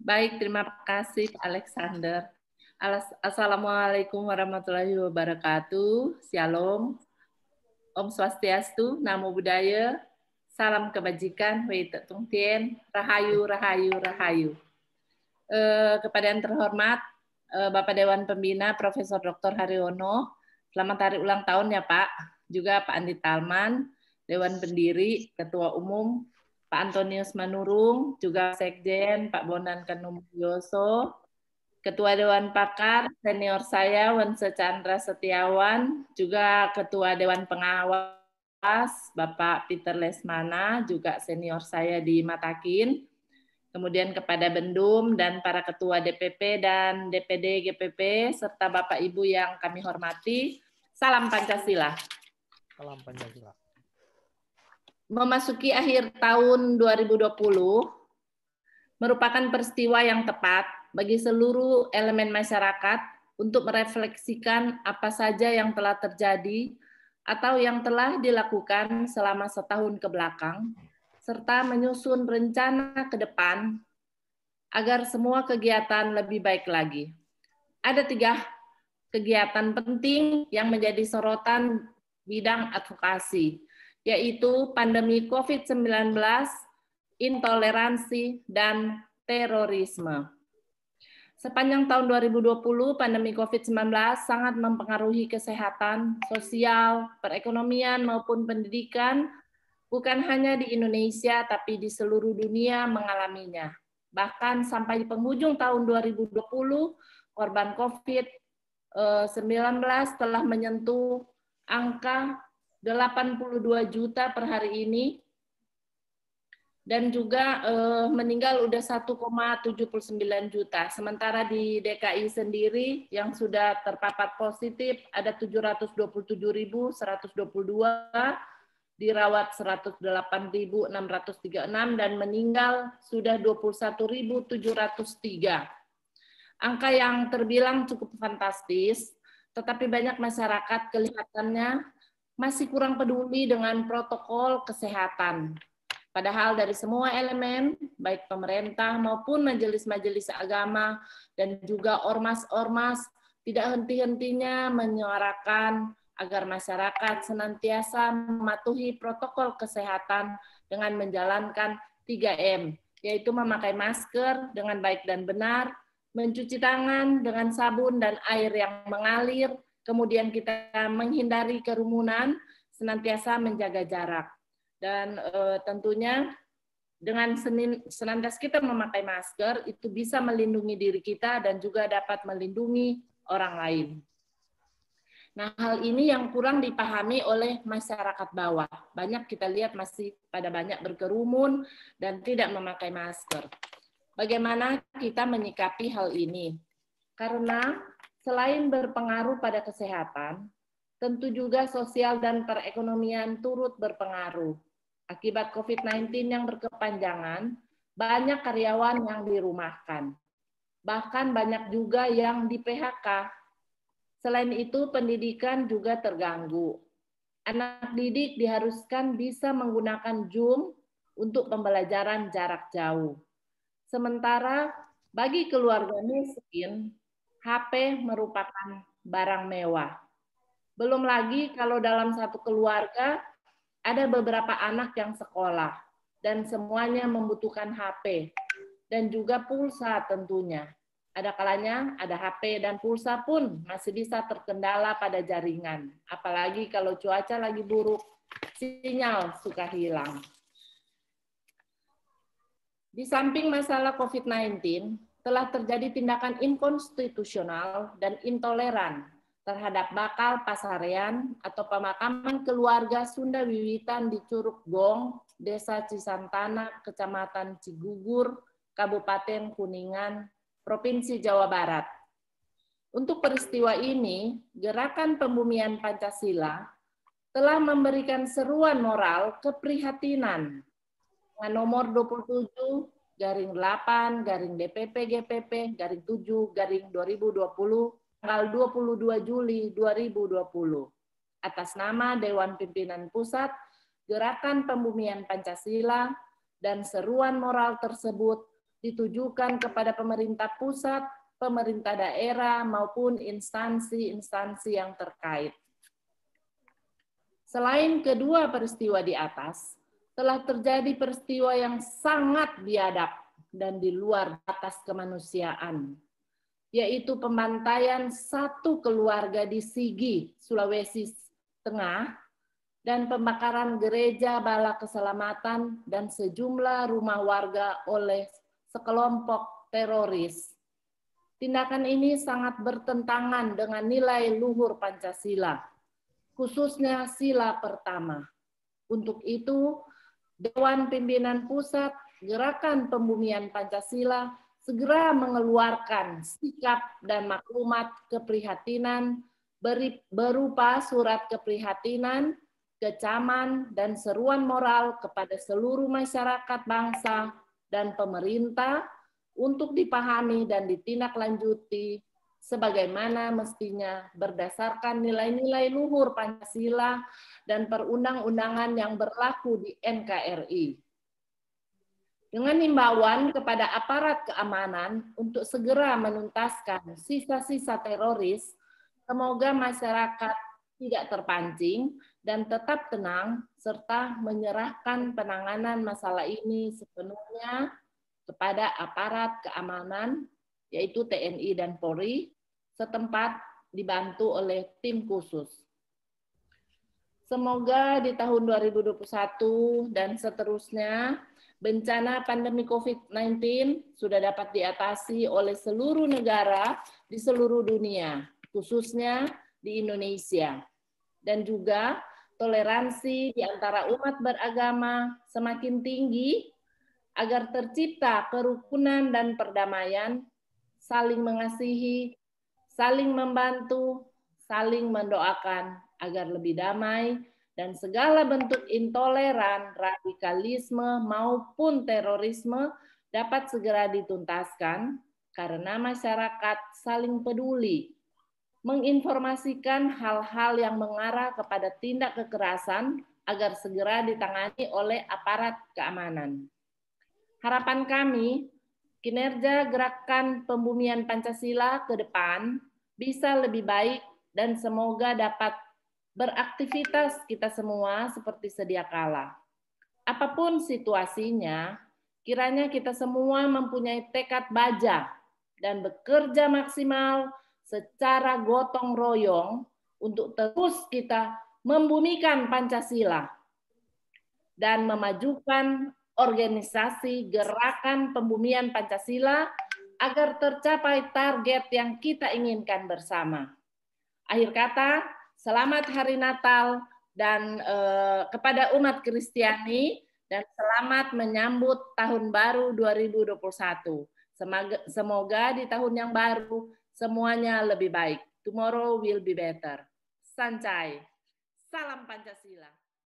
Baik, terima kasih Pak Alexander. Assalamualaikum warahmatullahi wabarakatuh. Shalom. Om Swastiastu, Namo Buddhaya, salam kebajikan, Hui Tung Tien, Rahayu, Rahayu, Rahayu. Kepada yang terhormat, Bapak Dewan Pembina Profesor Dr. Haryono, selamat hari ulang tahun ya Pak. Juga Pak Andi Talman, Dewan Pendiri, Ketua Umum, Pak Antonius Manurung, juga Sekjen, Pak Bonan Kanumyoso, Ketua Dewan Pakar, senior saya, Wense Chandra Setiawan, juga Ketua Dewan Pengawas, Bapak Peter Lesmana, juga senior saya di Matakin, kemudian kepada Bendum dan para Ketua DPP dan DPD GPP, serta Bapak Ibu yang kami hormati, salam Pancasila. Salam Pancasila. Memasuki akhir tahun 2020 merupakan peristiwa yang tepat bagi seluruh elemen masyarakat untuk merefleksikan apa saja yang telah terjadi atau yang telah dilakukan selama setahun ke belakang, serta menyusun rencana ke depan agar semua kegiatan lebih baik lagi. Ada 3 kegiatan penting yang menjadi sorotan bidang advokasi, yaitu pandemi COVID-19, intoleransi, dan terorisme. Sepanjang tahun 2020, pandemi COVID-19 sangat mempengaruhi kesehatan, sosial, perekonomian, maupun pendidikan, bukan hanya di Indonesia, tapi di seluruh dunia mengalaminya. Bahkan sampai penghujung tahun 2020, korban COVID-19 telah menyentuh angka 82 juta per hari ini, dan juga meninggal udah 1,79 juta. Sementara di DKI sendiri yang sudah terpapar positif ada 727.122, dirawat 108.636, dan meninggal sudah 21.703. Angka yang terbilang cukup fantastis, tetapi banyak masyarakat kelihatannya masih kurang peduli dengan protokol kesehatan. Padahal dari semua elemen, baik pemerintah maupun majelis-majelis agama dan juga ormas-ormas, tidak henti-hentinya menyuarakan agar masyarakat senantiasa mematuhi protokol kesehatan dengan menjalankan 3M, yaitu memakai masker dengan baik dan benar, mencuci tangan dengan sabun dan air yang mengalir, kemudian kita menghindari kerumunan, senantiasa menjaga jarak. Dan tentunya dengan senantiasa kita memakai masker, itu bisa melindungi diri kita dan juga dapat melindungi orang lain. Nah, hal ini yang kurang dipahami oleh masyarakat bawah. Banyak kita lihat masih pada banyak berkerumun dan tidak memakai masker. Bagaimana kita menyikapi hal ini? Karena selain berpengaruh pada kesehatan, tentu juga sosial dan perekonomian turut berpengaruh. Akibat COVID-19 yang berkepanjangan, banyak karyawan yang dirumahkan. Bahkan banyak juga yang di PHK. Selain itu, pendidikan juga terganggu. Anak didik diharuskan bisa menggunakan Zoom untuk pembelajaran jarak jauh. Sementara bagi keluarga miskin, HP merupakan barang mewah. Belum lagi kalau dalam satu keluarga ada beberapa anak yang sekolah dan semuanya membutuhkan HP dan juga pulsa tentunya. Ada kalanya ada HP dan pulsa pun masih bisa terkendala pada jaringan. Apalagi kalau cuaca lagi buruk, sinyal suka hilang. Di samping masalah COVID-19, telah terjadi tindakan inkonstitusional dan intoleran terhadap bakal pasarean atau pemakaman keluarga Sunda Wiwitan di Curug Gong, Desa Cisantana, Kecamatan Cigugur, Kabupaten Kuningan, Provinsi Jawa Barat. Untuk peristiwa ini, Gerakan Pembumian Pancasila telah memberikan seruan moral keprihatinan dengan nomor 27/8/DPP-GPP/7/2020 tanggal 22 Juli 2020 atas nama Dewan Pimpinan Pusat Gerakan Pembumian Pancasila, dan seruan moral tersebut ditujukan kepada pemerintah pusat, pemerintah daerah, maupun instansi-instansi yang terkait. Selain kedua peristiwa di atas, telah terjadi peristiwa yang sangat biadab dan di luar batas kemanusiaan, yaitu pembantaian satu keluarga di Sigi, Sulawesi Tengah, dan pembakaran gereja Bala Keselamatan dan sejumlah rumah warga oleh sekelompok teroris. Tindakan ini sangat bertentangan dengan nilai luhur Pancasila, khususnya sila pertama. Untuk itu, Dewan Pimpinan Pusat Gerakan Pembumian Pancasila segera mengeluarkan sikap dan maklumat keprihatinan berupa surat keprihatinan, kecaman, dan seruan moral kepada seluruh masyarakat bangsa dan pemerintah untuk dipahami dan ditindaklanjuti sebagaimana mestinya berdasarkan nilai-nilai luhur Pancasila dan perundang-undangan yang berlaku di NKRI. Dengan himbauan kepada aparat keamanan untuk segera menuntaskan sisa-sisa teroris, semoga masyarakat tidak terpancing dan tetap tenang serta menyerahkan penanganan masalah ini sepenuhnya kepada aparat keamanan, yaitu TNI dan Polri, setempat dibantu oleh tim khusus. Semoga di tahun 2021 dan seterusnya, bencana pandemi COVID-19 sudah dapat diatasi oleh seluruh negara di seluruh dunia, khususnya di Indonesia. Dan juga toleransi di antara umat beragama semakin tinggi agar tercipta kerukunan dan perdamaian, saling mengasihi, saling membantu, saling mendoakan agar lebih damai, dan segala bentuk intoleran, radikalisme, maupun terorisme dapat segera dituntaskan karena masyarakat saling peduli, menginformasikan hal-hal yang mengarah kepada tindak kekerasan agar segera ditangani oleh aparat keamanan. Harapan kami, kinerja Gerakan Pembumian Pancasila ke depan bisa lebih baik dan semoga dapat beraktivitas kita semua seperti sedia kala. Apapun situasinya, kiranya kita semua mempunyai tekad baja dan bekerja maksimal secara gotong royong untuk terus kita membumikan Pancasila dan memajukan organisasi Gerakan Pembumian Pancasila agar tercapai target yang kita inginkan bersama. Akhir kata, selamat Hari Natal dan kepada umat Kristiani dan selamat menyambut Tahun Baru 2021. Semoga di tahun yang baru semuanya lebih baik. Tomorrow will be better. Sancai. Salam Pancasila.